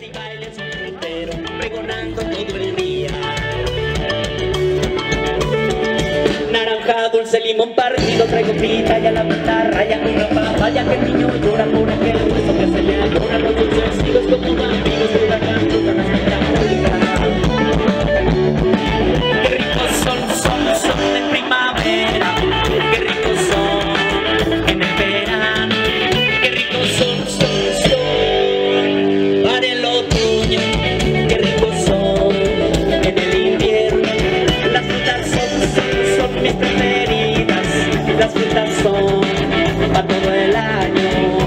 fiesta y bailes un frutero, pregonando todo el día. Naranja, dulce, limón partido, traigo pita y a la mitad raya una papaya, que el niño llora por aquel hueso que se le adora. Los dulces higos como vampiros de huracán, frutan hasta la puerta. Qué ricos son en primavera, qué ricos son en el verano, qué ricos son para el otoño, qué ricos son en el invierno. Las frutas son mis preferidas, las frutas son para todo el año.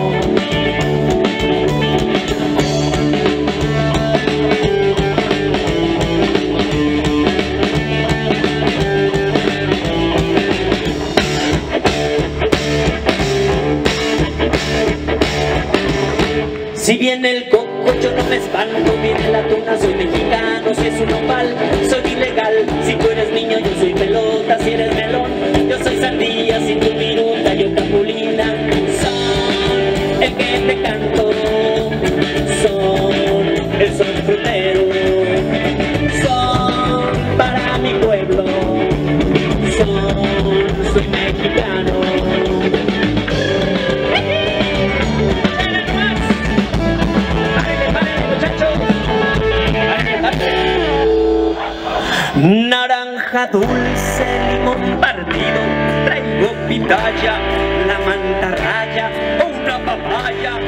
Si viene el coco yo no me espanto, viene la tuna, soy mexicano, si es un nopal soy ilegal, si tú eres niño yo soy pelota, si eres melón yo soy sandía, si tú viruta yo capulina, son el que te canto, son el sol frutero, son para mi pueblo, soy mexicano. Naranja, dulce, limón partido, traigo pitaya, la mantarraya o una papaya.